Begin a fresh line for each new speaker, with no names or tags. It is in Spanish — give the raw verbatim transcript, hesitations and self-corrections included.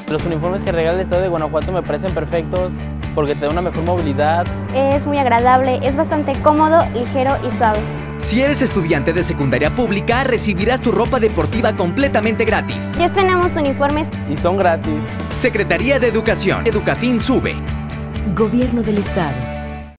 Los uniformes que regala el estado de Guanajuato me parecen perfectos porque te da una mejor movilidad.
Es muy agradable, es bastante cómodo, ligero y suave.
Si eres estudiante de secundaria pública, recibirás tu ropa deportiva completamente gratis.
Ya tenemos uniformes
Y son gratis.
Secretaría de Educación. Educafin sube.
Gobierno del Estado.